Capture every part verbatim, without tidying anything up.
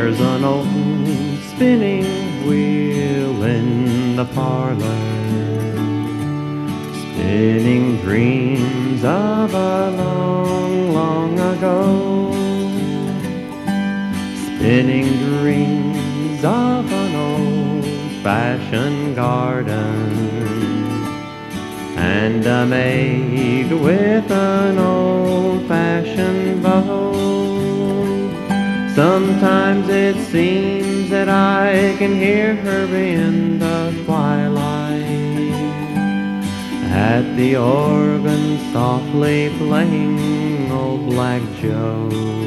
There's an old spinning wheel in the parlor, spinning dreams of a long, long ago, spinning dreams of an old-fashioned garden, and a maid with an old-fashioned bow. Sometimes it seems that I can hear her in the twilight at the organ softly playing Old Black Joe.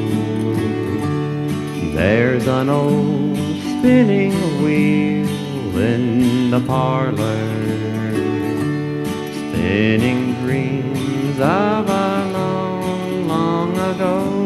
There's an old spinning wheel in the parlor, spinning dreams of a long, long ago.